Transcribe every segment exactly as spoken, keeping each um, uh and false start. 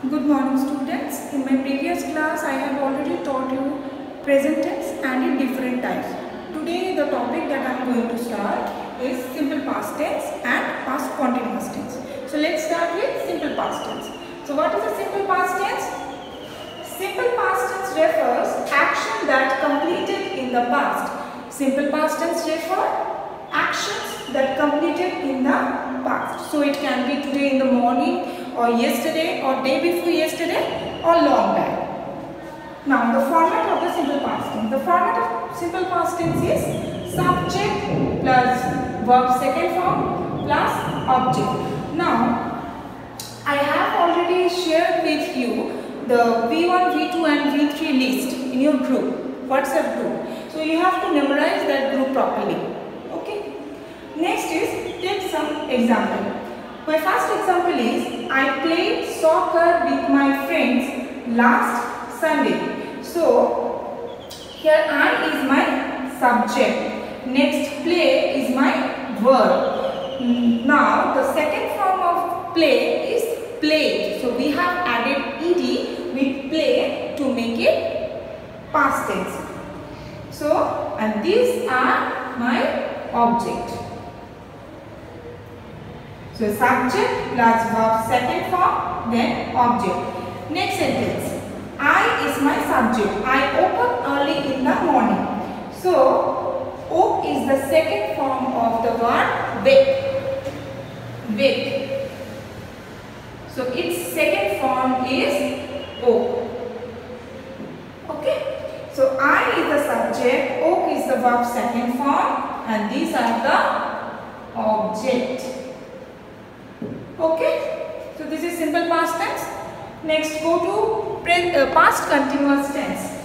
Good morning students. In my previous class I have already taught you present tense and in different types. Today the topic that I am going to start is simple past tense and past continuous tense. So let's start with simple past tense. So what is a simple past tense? Simple past tense refers action that completed in the past. Simple past tense refer actions that completed in the past. So it can be today in the morning, or yesterday, or day before yesterday, or long back. Now the format of the simple past tense. The format of simple past tense is subject plus verb second form plus object. Now I have already shared with you the V one, V two and V three list in your group, WhatsApp group. So you have to memorize that group properly. Okay. Next is take some example. My first example is I played soccer with my friends last Sunday. So here I is my subject. Next play is my verb. Now the second form of play is played. So we have added ed with play to make it past tense. So and these are my object. So subject plus verb second form, then object. Next sentence. I is my subject. I woke up early in the morning. So woke is the second form of the word wake. Wake. So its second form is woke. Okay. So I is the subject, woke is the verb second form, and these are the object. Okay, so this is simple past tense. Next, go to pre uh, past continuous tense.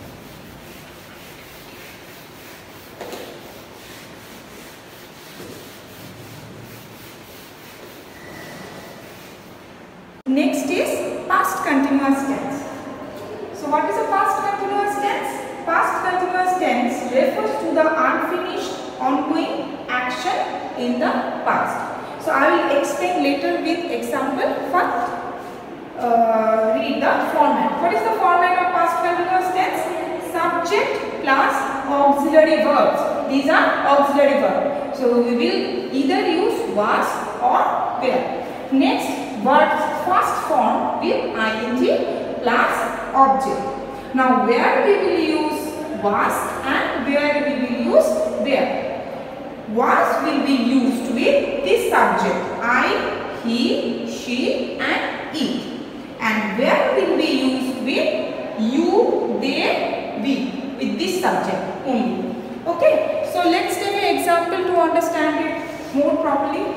Next is past continuous tense. So what is a past continuous tense? Past continuous tense refers to the unfinished ongoing action in the past. So I will explain later with example. First, uh, read the format. What is the format of past continuous tense? Subject plus auxiliary verbs. These are auxiliary verbs. So we will either use was or were. Next, verbs first form with ing plus object. Now where we will use was and where we will use were. Was will be used with this subject I, he, she and it, and where will be used with you, they, we, with this subject only. Okay, so let's take an example to understand it more properly.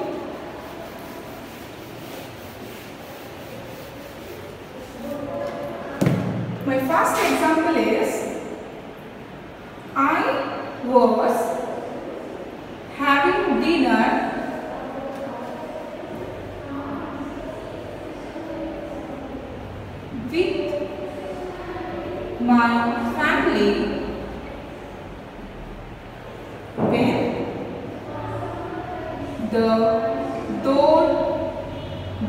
My first example is I was having dinner with my family when the doorbell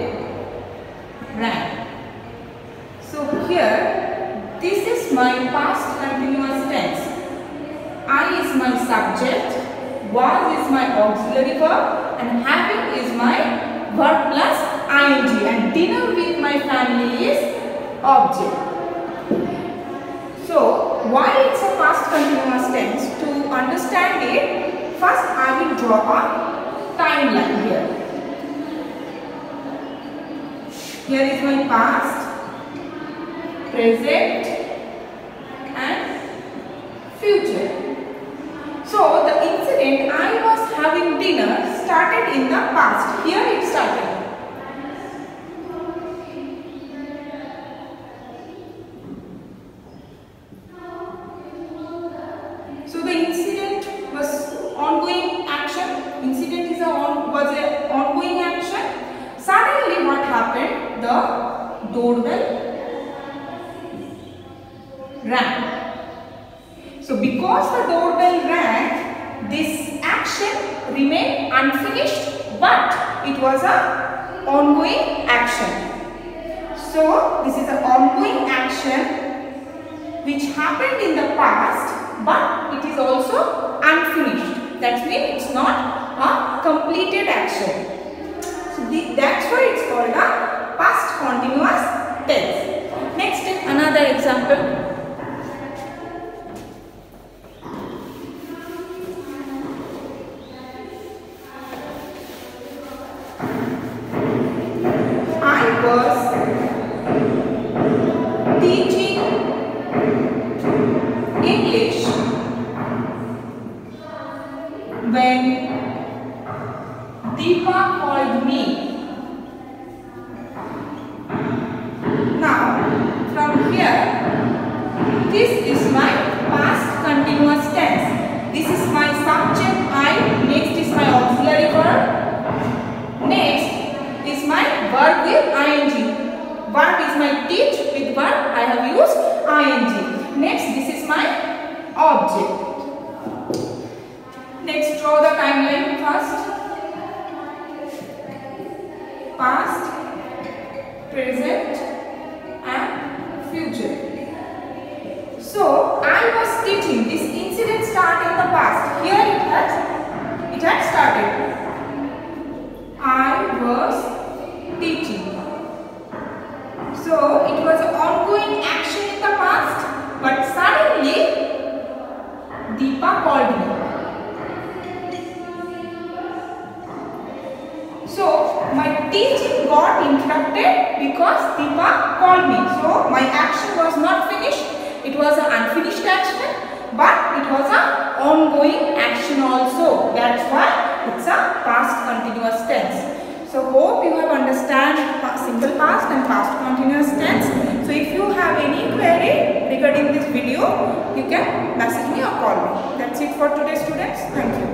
rang. So here this is my past continuous tense. I is my subject, was is my auxiliary verb, and having is my verb plus ing, and dinner with my family is object. So why it's a past continuous tense? To understand it, first I will draw a timeline here. Here is my past, present and future. So the incident I was having dinner started in the past. Here it started. So the incident was ongoing action. Incident is a on, was a ongoing action. Suddenly what happened? The doorbell rang. So because the doorbell rang, this action remained unfinished, but it was a ongoing action. action which happened in the past but it is also unfinished. That means it's not a completed action. So the, that's why it's called a past continuous tense. Next is another example. I was teaching English when Deepa called me. Now, from here, this is my past continuous tense. This is my subject I, next is my auxiliary verb, next is my verb with ing. Verb is my teach, with verb I have used ing. Next, this is my object. Next, draw the timeline first. Past, present and future. So, I was teaching. This incident started in the past. Here it has, it had started. I was teaching. So, it was an ongoing action in the past, but suddenly Deepa called me. So, my teaching got interrupted because Deepa called me. So, my action was not finished. It was an unfinished action, but it was an ongoing action also. That's why it's a past continuous tense. So, hope you have understand simple past and past continuous tense. So, if you have any query regarding this video, you can message me or call me. That's it for today, students. Thank you.